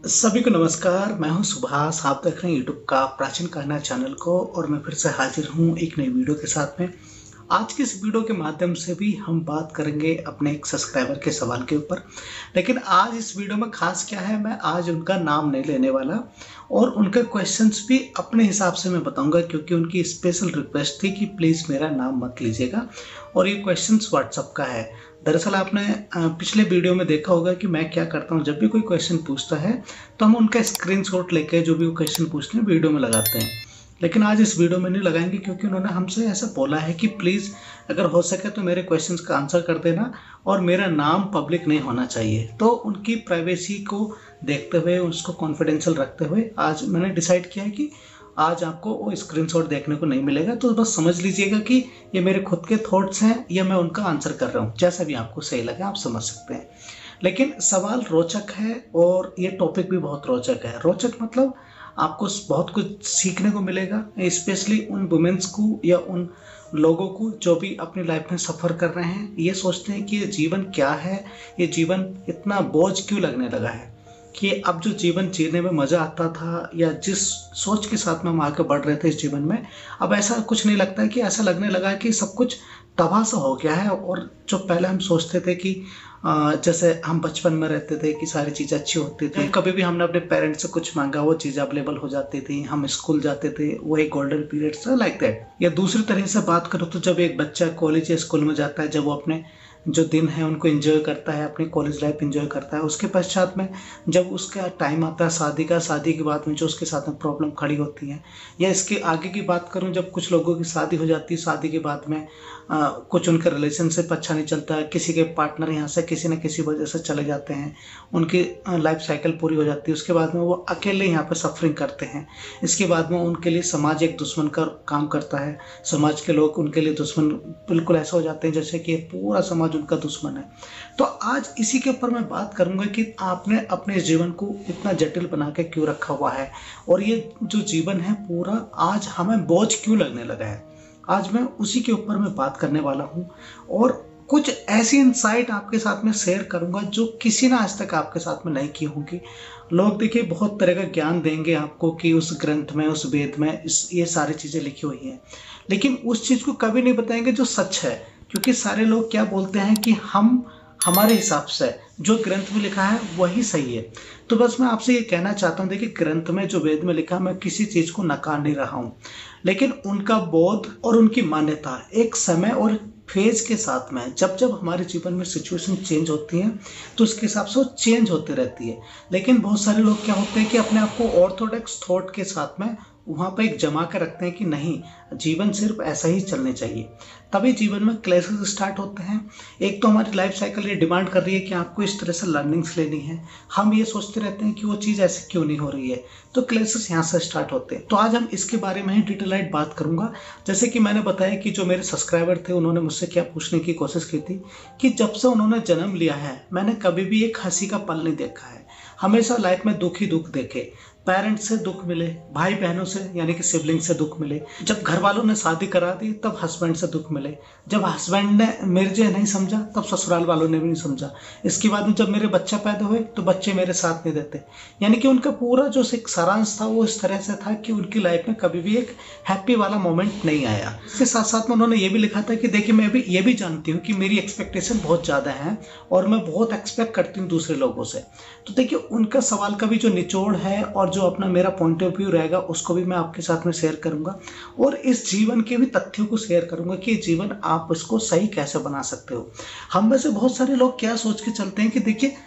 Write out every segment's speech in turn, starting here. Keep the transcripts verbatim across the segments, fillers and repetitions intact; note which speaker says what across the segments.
Speaker 1: सभी को नमस्कार। मैं हूं सुभाष। आप देख रहे हैं यूट्यूब का प्राचीन कहना चैनल को और मैं फिर से हाजिर हूं एक नई वीडियो के साथ में। आज की इस वीडियो के माध्यम से भी हम बात करेंगे अपने एक सब्सक्राइबर के सवाल के ऊपर। लेकिन आज इस वीडियो में खास क्या है, मैं आज उनका नाम नहीं लेने वाला और उनके क्वेश्चंस भी अपने हिसाब से मैं बताऊंगा, क्योंकि उनकी स्पेशल रिक्वेस्ट थी कि प्लीज़ मेरा नाम मत लीजिएगा। और ये क्वेश्चंस व्हाट्सएप का है। दरअसल आपने पिछले वीडियो में देखा होगा कि मैं क्या करता हूँ, जब भी कोई क्वेश्चन पूछता है तो हम उनका स्क्रीनशॉट लेके जो भी वो क्वेश्चन पूछते हैं वीडियो में लगाते हैं। लेकिन आज इस वीडियो में नहीं लगाएंगे, क्योंकि उन्होंने हमसे ऐसा बोला है कि प्लीज़ अगर हो सके तो मेरे क्वेश्चंस का आंसर कर देना और मेरा नाम पब्लिक नहीं होना चाहिए। तो उनकी प्राइवेसी को देखते हुए, उसको कॉन्फिडेंशियल रखते हुए आज मैंने डिसाइड किया है कि आज आपको वो स्क्रीनशॉट देखने को नहीं मिलेगा। तो बस समझ लीजिएगा कि ये मेरे खुद के थॉट्स हैं या मैं उनका आंसर कर रहा हूँ। जैसा भी आपको सही लगे आप समझ सकते हैं। लेकिन सवाल रोचक है और ये टॉपिक भी बहुत रोचक है। रोचक मतलब आपको बहुत कुछ सीखने को मिलेगा, स्पेशली उन वुमेन्स को या उन लोगों को जो भी अपनी लाइफ में सफ़र कर रहे हैं। ये सोचते हैं कि ये जीवन क्या है, ये जीवन इतना बोझ क्यों लगने लगा है, कि अब जो जीवन जीने में मज़ा आता था या जिस सोच के साथ में हम आगे बढ़ रहे थे इस जीवन में, अब ऐसा कुछ नहीं लगता है। कि ऐसा लगने लगा है कि सब कुछ तबाह सा हो गया है। और जो पहले हम सोचते थे कि जैसे हम बचपन में रहते थे कि सारी चीज़ें अच्छी होती थी, कभी भी हमने अपने पेरेंट्स से कुछ मांगा वो चीज़ अवेलेबल हो जाती थी, हम स्कूल जाते थे, वो एक गोल्डन पीरियड था लाइक दैट। या दूसरी तरह से बात करो तो जब एक बच्चा कॉलेज या स्कूल में जाता है, जब वो अपने जो दिन है उनको एंजॉय करता है, अपनी कॉलेज लाइफ एंजॉय करता है, उसके पश्चात में जब उसका टाइम आता है शादी का, शादी के बाद में जो उसके साथ में प्रॉब्लम खड़ी होती है। या इसके आगे की बात करूं, जब कुछ लोगों की शादी हो जाती है, शादी के बाद में आ, कुछ उनका रिलेशनशिप अच्छा नहीं चलता है, किसी के पार्टनर यहाँ से किसी न किसी वजह से चले जाते हैं, उनकी लाइफ साइकिल पूरी हो जाती है, उसके बाद में वो अकेले यहाँ पर सफरिंग करते हैं। इसके बाद में उनके लिए समाज एक दुश्मन का काम करता है, समाज के लोग उनके लिए दुश्मन बिल्कुल ऐसा हो जाते हैं जैसे कि पूरा समाज उनका दुश्मन है। तो आज इसी के ऊपर मैं बात करूंगा कि आपने अपने जीवन को इतना जटिल बना के क्यों रखा हुआ है और ये जो जीवन है पूरा आज हमें बोझ क्यों लगने लगा है। आज मैं उसी के ऊपर मैं बात करने वाला हूँ और कुछ ऐसी इंसाइट आपके साथ में शेयर करूंगा जो किसी ने आज तक आपके साथ में नहीं की होंगी। लोग देखिए बहुत तरह का ज्ञान देंगे आपको कि उस ग्रंथ में, उस वेद में इस ये सारी चीज़ें लिखी हुई हैं, लेकिन उस चीज़ को कभी नहीं बताएंगे जो सच है। क्योंकि सारे लोग क्या बोलते हैं कि हम हमारे हिसाब से जो ग्रंथ में लिखा है वही सही है। तो बस मैं आपसे ये कहना चाहता हूँ, देखिए ग्रंथ में जो वेद में लिखा, मैं किसी चीज़ को नकार नहीं रहा हूँ, लेकिन उनका बोध और उनकी मान्यता एक समय और फेज के साथ में, जब जब हमारे जीवन में सिचुएशन चेंज होती है तो उसके हिसाब से वो चेंज होती रहती है। लेकिन बहुत सारे लोग क्या होते हैं कि अपने आप को ऑर्थोडॉक्स थॉट के साथ में वहाँ पर एक जमा कर रखते हैं कि नहीं, जीवन सिर्फ ऐसा ही चलने चाहिए। तभी जीवन में क्लेशेस स्टार्ट होते हैं। एक तो हमारी लाइफ साइकिल ये डिमांड कर रही है कि आपको इस तरह से लर्निंग्स लेनी है, हम ये सोचते रहते हैं कि वो चीज़ ऐसे क्यों नहीं हो रही है, तो क्लेशेस यहाँ से स्टार्ट होते हैं। तो आज हम इसके बारे में ही डिटेलाइट बात करूंगा। जैसे कि मैंने बताया कि जो मेरे सब्सक्राइबर थे उन्होंने मुझसे क्या पूछने की कोशिश की थी कि जब से उन्होंने जन्म लिया है मैंने कभी भी एक हंसी का पल नहीं देखा है। हमेशा लाइफ में दुख ही दुख देखे, पेरेंट्स से दुख मिले, भाई बहनों से यानी कि सिबलिंग से दुख मिले, जब घर वालों ने शादी करा दी तब हस्बैंड से दुख मिले, जब हस्बैंड ने मेरे नहीं समझा तब ससुराल वालों ने भी नहीं समझा, इसके बाद में जब मेरे बच्चा पैदा हुए तो बच्चे मेरे साथ नहीं देते। यानी कि उनका पूरा जो एक सारांश था वो इस तरह से था कि उनकी लाइफ में कभी भी एक हैप्पी वाला मोमेंट नहीं आया। इसके साथ साथ में उन्होंने ये भी लिखा था कि देखिए मैं भी ये भी जानती हूँ कि मेरी एक्सपेक्टेशन बहुत ज़्यादा है और मैं बहुत एक्सपेक्ट करती हूँ दूसरे लोगों से। तो देखिए उनका सवाल का भी जो निचोड़ है और जो अपना मेरा पॉइंट ऑफ व्यू रहेगा उसको भी मैं आपके साथ में शेयर करूंगा और इस जीवन के भी तथ्यों को शेयर करूंगा कि जीवन आप इसको सही कैसे बना सकते हो। हम में से बहुत सारे लोग क्या सोच के चलते हैं कि देखिए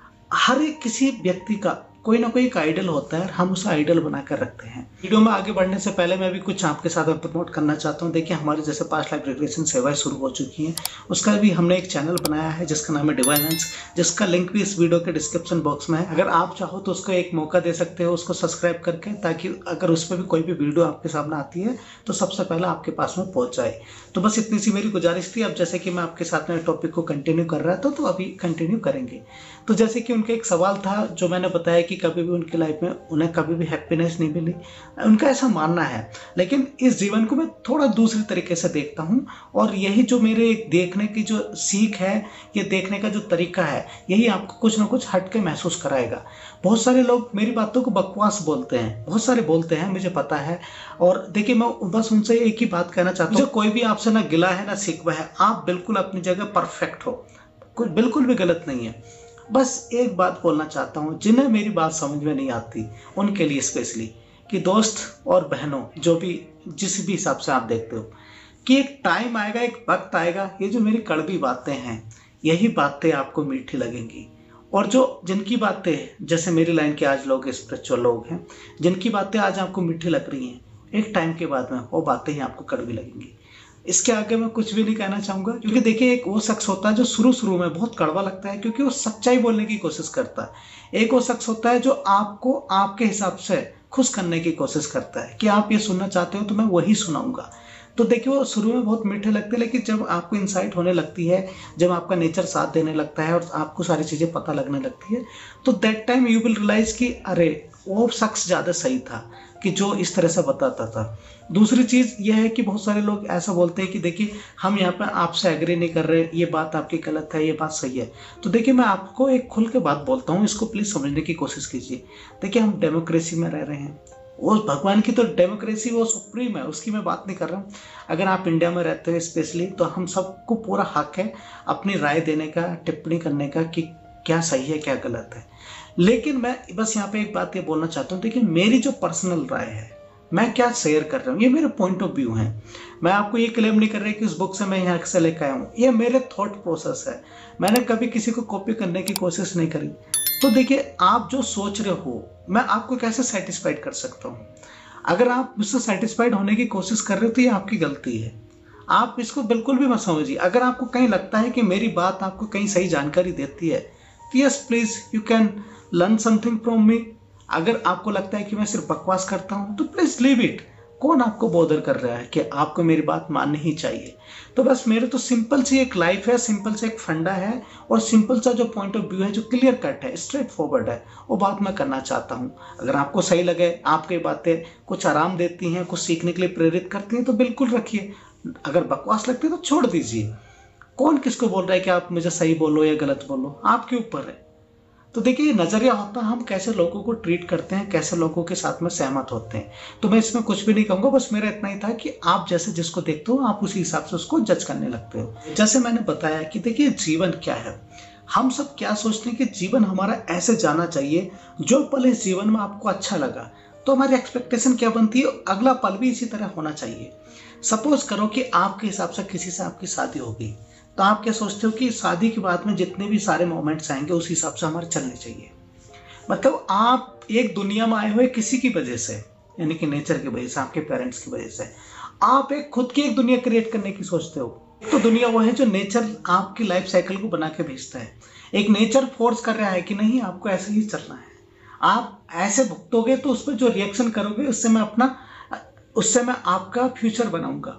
Speaker 1: हर एक किसी व्यक्ति का कोई ना कोई एक आइडल होता है, हम उसे आइडल बनाकर रखते हैं। वीडियो में आगे बढ़ने से पहले मैं भी कुछ आपके साथ में प्रमोट करना चाहता हूं। देखिए हमारी जैसे पास्ट लाइफ रिग्रेशन सेवाएं शुरू हो चुकी हैं, उसका भी हमने एक चैनल बनाया है जिसका नाम है डिवाइन हंस, जिसका लिंक भी इस वीडियो के डिस्क्रिप्शन बॉक्स में है। अगर आप चाहो तो उसको एक मौका दे सकते हो, उसको सब्सक्राइब करके, ताकि अगर उस पर भी कोई भी वीडियो आपके सामने आती है तो सबसे पहले आपके पास में पहुँच जाए। तो बस इतनी सी मेरी गुजारिश थी। अब जैसे कि मैं आपके साथ में टॉपिक को कंटिन्यू कर रहा था तो अभी कंटिन्यू करेंगे। तो जैसे कि उनका एक सवाल था जो मैंने बताया कि कभी भी उनकी लाइफ में उन्हें कभी भी हैप्पीनेस नहीं मिली, उनका ऐसा मानना है। लेकिन इस जीवन को मैं थोड़ा दूसरी तरीके से देखता हूँ, और यही जो मेरे देखने की जो सीख है, ये देखने का जो तरीका है, यही आपको कुछ ना कुछ हट के महसूस कराएगा। बहुत सारे लोग मेरी बातों को बकवास बोलते हैं, बहुत सारे बोलते हैं, मुझे पता है। और देखिए, मैं बस उनसे एक ही बात कहना चाहता हूँ, जो कोई भी आपसे ना गिला है ना शिकवा है, आप बिल्कुल अपनी जगह परफेक्ट हो, कुछ बिल्कुल भी गलत नहीं है। बस एक बात बोलना चाहता हूँ, जिन्हें मेरी बात समझ में नहीं आती उनके लिए स्पेशली, कि दोस्त और बहनों, जो भी जिस भी हिसाब से आप देखते हो, कि एक टाइम आएगा, एक वक्त आएगा, ये जो मेरी कड़वी बातें हैं, यही बातें आपको मीठी लगेंगी। और जो जिनकी बातें, जैसे मेरी लाइन के आज लोग स्पिरिचुअल लोग हैं, जिनकी बातें आज आपको मीठी लग रही हैं, एक टाइम के बाद में वो बातें ही आपको कड़वी लगेंगी। इसके आगे मैं कुछ भी नहीं कहना चाहूँगा, क्योंकि देखिए, एक वो शख्स होता है जो शुरू शुरू में बहुत कड़वा लगता है, क्योंकि वो सच्चाई बोलने की कोशिश करता है। एक वो शख्स होता है जो आपको आपके हिसाब से खुश करने की कोशिश करता है, कि आप ये सुनना चाहते हो तो मैं वही सुनाऊंगा। तो देखिए, वो शुरू में बहुत मीठे लगते हैं, लेकिन जब आपको इंसाइट होने लगती है, जब आपका नेचर साथ देने लगता है और आपको सारी चीज़ें पता लगने लगती है, तो that time you will realise कि अरे, वो शख्स ज़्यादा सही था कि जो इस तरह से बताता था। दूसरी चीज़ यह है कि बहुत सारे लोग ऐसा बोलते हैं कि देखिए, हम यहाँ पर आपसे एग्री नहीं कर रहे, ये बात आपकी गलत है, ये बात सही है। तो देखिए, मैं आपको एक खुल के बात बोलता हूँ, इसको प्लीज़ समझने की कोशिश कीजिए। देखिए, हम डेमोक्रेसी में रह रहे हैं, वो भगवान की तो डेमोक्रेसी वो सुप्रीम है, उसकी मैं बात नहीं कर रहा हूँ। अगर आप इंडिया में रहते हो स्पेशली, तो हम सबको पूरा हक है अपनी राय देने का, टिप्पणी करने का, कि क्या सही है क्या गलत है। लेकिन मैं बस यहाँ पे एक बात ये बोलना चाहता हूँ, देखिए, मेरी जो पर्सनल राय है, मैं क्या शेयर कर रहा हूँ, ये मेरे पॉइंट ऑफ व्यू है। मैं आपको ये क्लेम नहीं कर रहा कि उस बुक से मैं यहाँ से लेकर आया हूँ, ये मेरे थॉट प्रोसेस है। मैंने कभी किसी को कॉपी करने की कोशिश नहीं करी। तो देखिए, आप जो सोच रहे हो, मैं आपको कैसे सेटिस्फाइड कर सकता हूँ? अगर आप मुझसे सेटिस्फाइड होने की कोशिश कर रहे हो, तो ये आपकी गलती है। आप इसको बिल्कुल भी मत समझिए। अगर आपको कहीं लगता है कि मेरी बात आपको कहीं सही जानकारी देती है, तो yes please, you can learn something from me. अगर आपको लगता है कि मैं सिर्फ बकवास करता हूँ, तो प्लीज लीव इट। कौन आपको बॉदर कर रहा है कि आपको मेरी बात माननी ही चाहिए? तो बस मेरे तो सिंपल सी एक लाइफ है, सिंपल सा एक फंडा है, और सिंपल सा जो पॉइंट ऑफ व्यू है, जो क्लियर कट है, स्ट्रेट फॉरवर्ड है, वो बात मैं करना चाहता हूँ। अगर आपको सही लगे, आपकी बातें कुछ आराम देती हैं, कुछ सीखने के लिए प्रेरित करती हैं, तो बिल्कुल रखिए। अगर बकवास लगती है तो छोड़ दीजिए। कौन किसको बोल रहा है कि आप मुझे सही बोलो या गलत बोलो? आपके ऊपर है। तो देखिए, ये नजरिया होता है हम कैसे लोगों को ट्रीट करते हैं, कैसे लोगों के साथ में सहमत होते हैं। तो मैं इसमें कुछ भी नहीं कहूँगा, बस मेरा इतना ही था कि आप जैसे जिसको देखते हो, आप उसी हिसाब से उसको जज करने लगते हो। जैसे मैंने बताया कि देखिए, जीवन क्या है, हम सब क्या सोचते हैं कि जीवन हमारा ऐसे जाना चाहिए, जो पल इस जीवन में आपको अच्छा लगा, तो हमारी एक्सपेक्टेशन क्या बनती है, अगला पल भी इसी तरह होना चाहिए। सपोज करो कि आपके हिसाब से किसी से आपकी शादी हो गई, तो आप क्या सोचते हो कि शादी के बाद में जितने भी सारे मोमेंट्स आएंगे, उस हिसाब से हमारे चलने चाहिए। मतलब आप एक दुनिया में आए हुए किसी की वजह से, यानी कि नेचर की वजह से, आपके पेरेंट्स की वजह से, आप एक खुद की एक दुनिया क्रिएट करने की सोचते हो। तो दुनिया वो है जो नेचर आपकी लाइफ साइकिल को बना के भेजता है। एक नेचर फोर्स कर रहा है कि नहीं, आपको ऐसे ही चलना है, आप ऐसे भुगतोगे तो उस पर जो रिएक्शन करोगे, उससे मैं अपना उससे मैं आपका फ्यूचर बनाऊंगा।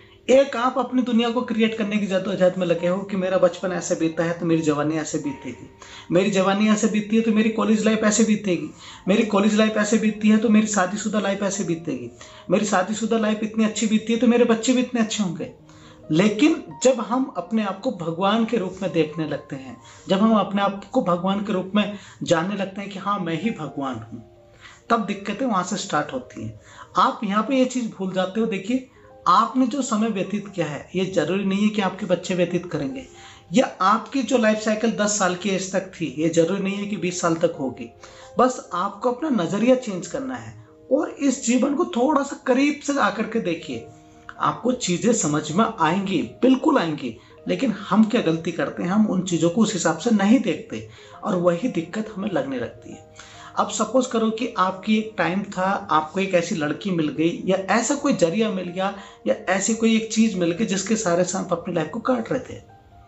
Speaker 1: एक आप अपनी दुनिया को क्रिएट करने की जद्दोजहद में लगे हो कि मेरा बचपन ऐसे बीता है तो मेरी जवानी ऐसे बीतेगी, मेरी जवानी ऐसे बीतती है तो मेरी कॉलेज लाइफ ऐसे बीतेगी, मेरी कॉलेज लाइफ ऐसे बीतती है तो मेरी शादीशुदा लाइफ ऐसे बीतेगी, मेरी शादीशुदा लाइफ इतनी अच्छी बीतती है तो मेरे बच्चे भी इतने अच्छे होंगे। लेकिन जब हम अपने आप को भगवान के रूप में देखने लगते हैं, जब हम अपने आप को भगवान के रूप में जानने लगते हैं कि हाँ, मैं ही भगवान हूँ, तब दिक्कतें वहां से स्टार्ट होती हैं। आप यहाँ पे ये चीज भूल जाते हो। देखिए, आपने जो समय व्यतीत किया है, ये जरूरी नहीं है कि आपके बच्चे व्यतीत करेंगे, या आपकी जो लाइफ साइकिल दस साल की एज तक थी, ये जरूरी नहीं है कि बीस साल तक होगी। बस आपको अपना नजरिया चेंज करना है और इस जीवन को थोड़ा सा करीब से आकर के देखिए, आपको चीजें समझ में आएंगी, बिल्कुल आएंगी। लेकिन हम क्या गलती करते हैं, हम उन चीजों को उस हिसाब से नहीं देखते, और वही दिक्कत हमें लगने लगती है। अब सपोज करो कि आपकी एक टाइम था, आपको एक ऐसी लड़की मिल गई, या ऐसा कोई जरिया मिल गया, या ऐसी कोई एक चीज मिल गई जिसके सारे से आप अपनी लाइफ को काट रहे थे।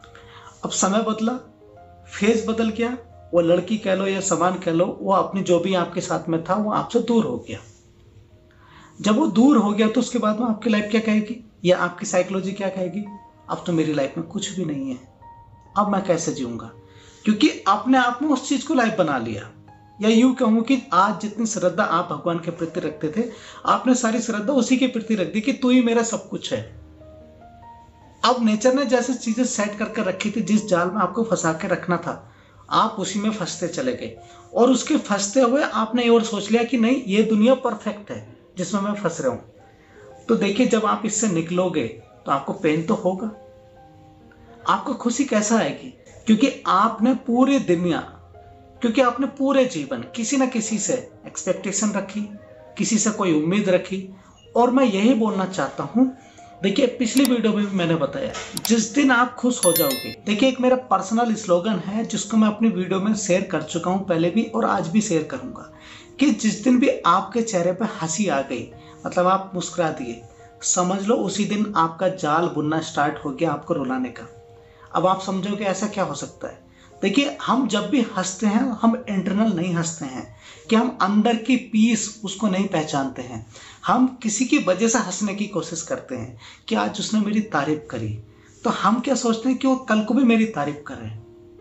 Speaker 1: अब समय बदला, फेज बदल गया, वो लड़की कह लो या सामान कह लो, वो अपनी जो भी आपके साथ में था वो आपसे दूर हो गया। जब वो दूर हो गया तो उसके बाद में आपकी लाइफ क्या कहेगी, या आपकी साइकोलॉजी क्या कहेगी, अब तो मेरी लाइफ में कुछ भी नहीं है, अब मैं कैसे जीऊंगा, क्योंकि आपने आप में उस चीज को लाइफ बना लिया। या यूं कहूँ कि आज जितनी श्रद्धा आप भगवान के प्रति रखते थे, आपने सारी श्रद्धा उसी के प्रति रख दी कि तू ही मेरा सब कुछ है। अब नेचर ने जैसे चीजें सेट करके रखी थी, जिस जाल में आपको फंसा के रखना था, आप उसी में फंसते चले गए और उसके फंसते हुए आपने ये और सोच लिया कि नहीं, ये दुनिया परफेक्ट है जिसमें मैं फंस रहा हूं। तो देखिए, जब आप इससे निकलोगे तो आपको पेन तो होगा, आपको खुशी कैसा आएगी? क्योंकि आपने पूरी दुनिया, क्योंकि आपने पूरे जीवन किसी ना किसी से एक्सपेक्टेशन रखी, किसी से कोई उम्मीद रखी। और मैं यही बोलना चाहता हूं, देखिए पिछली वीडियो में भी मैंने बताया, जिस दिन आप खुश हो जाओगे, देखिए एक मेरा पर्सनल स्लोगन है जिसको मैं अपनी वीडियो में शेयर कर चुका हूं पहले भी और आज भी शेयर करूंगा, कि जिस दिन भी आपके चेहरे पर हंसी आ गई, मतलब आप मुस्कुरा दिए, समझ लो उसी दिन आपका जाल बुनना स्टार्ट हो गया आपको रुलाने का। अब आप समझोगे ऐसा क्या हो सकता है? देखिए, हम जब भी हंसते हैं, हम इंटरनल नहीं हंसते हैं, कि हम अंदर की पीस उसको नहीं पहचानते हैं। हम किसी की वजह से हंसने की कोशिश करते हैं कि आज उसने मेरी तारीफ करी, तो हम क्या सोचते हैं कि वो कल को भी मेरी तारीफ कर रहे हैं,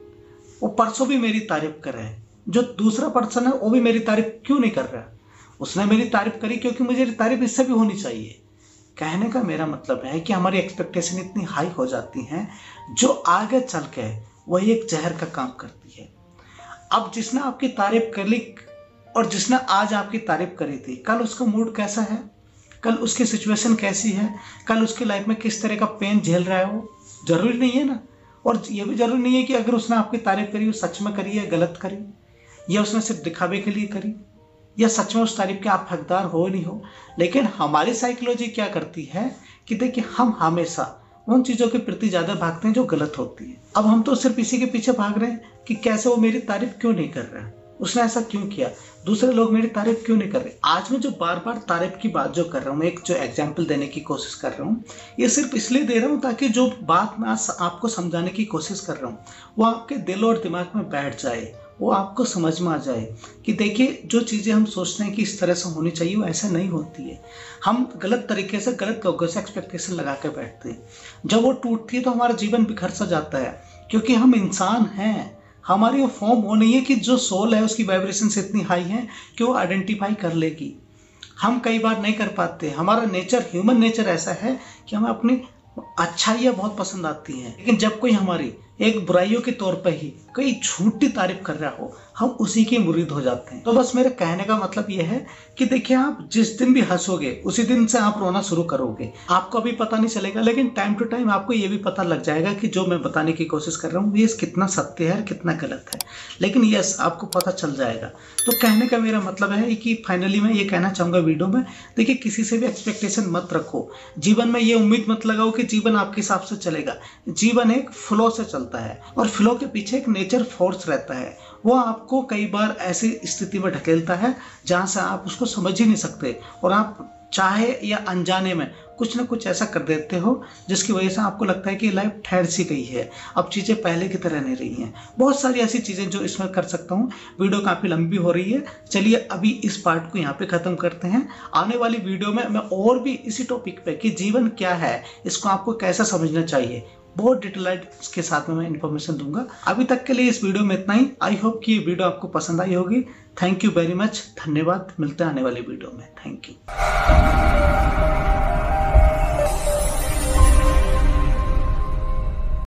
Speaker 1: वो परसों भी मेरी तारीफ कर रहे हैं। जो दूसरा पर्सन है वो भी मेरी तारीफ क्यों नहीं कर रहा? उसने मेरी तारीफ करी क्योंकि मुझे तारीफ इससे भी होनी चाहिए। कहने का मेरा मतलब है कि हमारी एक्सपेक्टेशन इतनी हाई हो जाती हैं, जो आगे चल के वही एक जहर का काम करती है। अब जिसने आपकी तारीफ कर ली और जिसने आज आपकी तारीफ करी थी, कल उसका मूड कैसा है, कल उसकी सिचुएशन कैसी है, कल उसकी लाइफ में किस तरह का पेन झेल रहा है, वो जरूरी नहीं है ना। और ये भी जरूरी नहीं है कि अगर उसने आपकी तारीफ करी वो सच में करी है, गलत करी, या उसने सिर्फ दिखावे के लिए करी, या सच में उस तारीफ के आप हकदार हो नहीं हो। लेकिन हमारी साइकोलॉजी क्या करती है कि देखिए, हम हमेशा उन चीज़ों के प्रति ज़्यादा भागते हैं जो गलत होती है। अब हम तो सिर्फ इसी के पीछे भाग रहे हैं कि कैसे वो मेरी तारीफ क्यों नहीं कर रहा है, उसने ऐसा क्यों किया, दूसरे लोग मेरी तारीफ क्यों नहीं कर रहे। आज मैं जो बार बार तारीफ की बात जो कर रहा हूँ, एक जो एग्जाम्पल देने की कोशिश कर रहा हूँ, ये सिर्फ इसलिए दे रहा हूँ ताकि जो बात मैं आज आपको समझाने की कोशिश कर रहा हूँ वो आपके दिल और दिमाग में बैठ जाए, वो आपको समझ में आ जाए कि देखिए, जो चीज़ें हम सोचते हैं कि इस तरह से होनी चाहिए, वो ऐसा नहीं होती है। हम गलत तरीके से, गलत लोगों से एक्सपेक्टेशन लगा के बैठते हैं। जब वो टूटती है तो हमारा जीवन बिखर सा जाता है, क्योंकि हम इंसान हैं। हमारी वो फॉर्म वो नहीं है कि जो सोल है उसकी वाइब्रेशन से इतनी हाई है कि वो आइडेंटिफाई कर लेगी। हम कई बार नहीं कर पाते। हमारा नेचर, ह्यूमन नेचर ऐसा है कि हमें अपनी अच्छाइयाँ बहुत पसंद आती हैं, लेकिन जब कोई हमारी एक बुराइयों के तौर पर ही कोई झूठी तारीफ कर रहा हो, हम उसी के मुरीद हो जाते हैं। तो बस मेरे कहने का मतलब यह है कि देखिए, आप जिस दिन भी हंसोगे उसी दिन से आप रोना शुरू करोगे। आपको अभी पता नहीं चलेगा, लेकिन टाइम टू टाइम आपको ये भी पता लग जाएगा कि जो मैं बताने की कोशिश कर रहा हूँ ये कितना सत्य है और कितना गलत है। लेकिन यस, आपको पता चल जाएगा। तो कहने का मेरा मतलब है कि फाइनली मैं ये कहना चाहूँगा वीडियो में, देखिए किसी से भी एक्सपेक्टेशन मत रखो। जीवन में ये उम्मीद मत लगाओ कि जीवन आपके हिसाब से चलेगा। जीवन एक फ्लो से चलता है और फ्लो के पीछे एक नेचर फोर्स रहता है। वो आपको कई बार ऐसी स्थिति में ढकेलता है जहां से आप उसको समझ ही नहीं सकते, और आप चाहे या अनजाने में कुछ ना कुछ ऐसा कर देते हो जिसकी वजह से आपको लगता है कि लाइफ ठहर सी गई है, अब चीज़ें पहले की तरह नहीं रही हैं। बहुत सारी ऐसी चीज़ें जो इसमें कर सकता हूँ। वीडियो काफ़ी लंबी हो रही है, चलिए अभी इस पार्ट को यहाँ पे ख़त्म करते हैं। आने वाली वीडियो में मैं और भी इसी टॉपिक पे कि जीवन क्या है, इसको आपको कैसा समझना चाहिए, बहुत डिटेलाइड के साथ में मैं इन्फॉर्मेशन दूंगा। अभी तक के लिए इस वीडियो में इतना ही। आई होप कि ये वीडियो आपको पसंद आई होगी। थैंक यू वेरी मच, धन्यवाद। मिलते हैं आने वाली वीडियो में। Thank you.